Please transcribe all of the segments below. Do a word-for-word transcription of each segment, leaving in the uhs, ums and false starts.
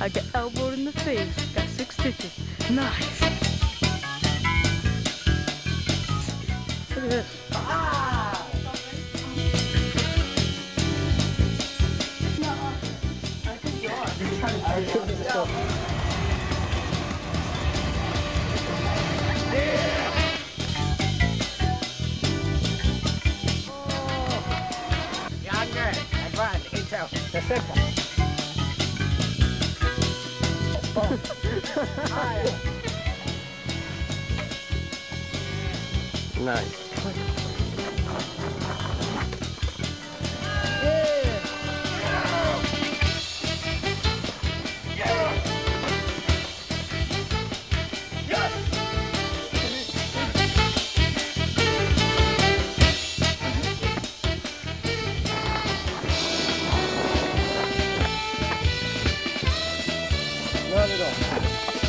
I got elbowed in the face, got six stitches. Nice. Look at this. Ah! No, I think you are. I think this is so. Nice. Not at all.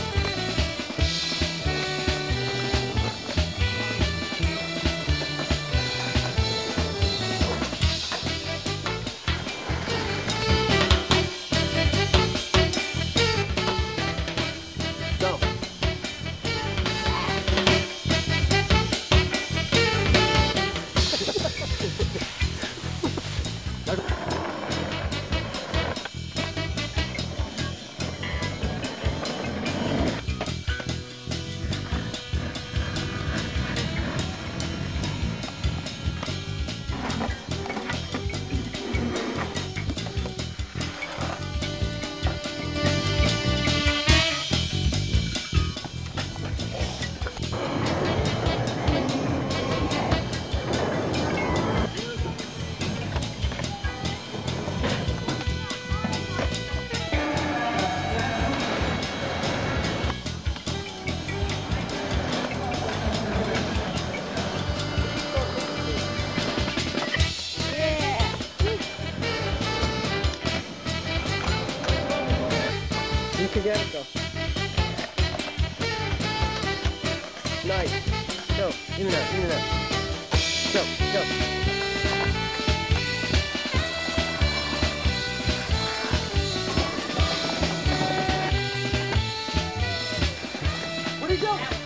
You can get it though. Nice. Go. Give me that. Give me that. Go. Go. Where'd he go?